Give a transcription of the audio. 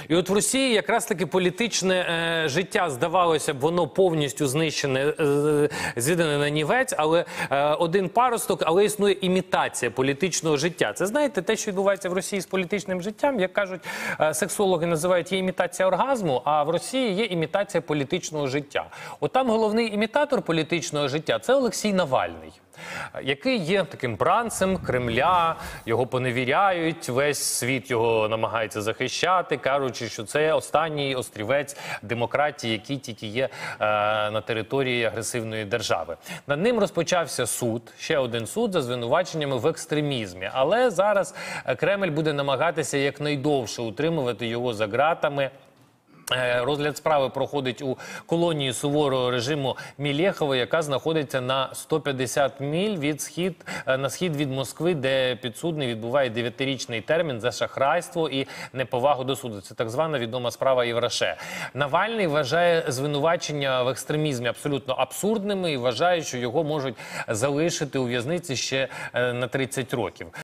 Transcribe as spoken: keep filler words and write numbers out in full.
І от в Росії якраз таки політичне е, життя, здавалося б, воно повністю знищене, е, зведене на нівець, але е, один паросток, але існує імітація політичного життя. Це, знаєте, те, що відбувається в Росії з політичним життям, як кажуть, е, сексологи називають, є імітація оргазму, а в Росії є імітація політичного життя. От там головний імітатор політичного життя – це Олексій Навальний, який є таким бранцем Кремля, його поневіряють, весь світ його намагається захищати, кажучи, що це останній острівець демократії, який тільки є е, на території агресивної держави. Над ним розпочався суд, ще один суд за звинуваченнями в екстремізмі. Але зараз Кремль буде намагатися якнайдовше утримувати його за ґратами. Розгляд справи проходить у колонії суворого режиму Мілєхова, яка знаходиться на сто п'ятдесят миль від схід, на схід від Москви, де підсудний відбуває дев'ятирічний термін за шахрайство і неповагу до суду. Це так звана відома справа Євраше. Навальний вважає звинувачення в екстремізмі абсолютно абсурдними і вважає, що його можуть залишити у в'язниці ще на тридцять років.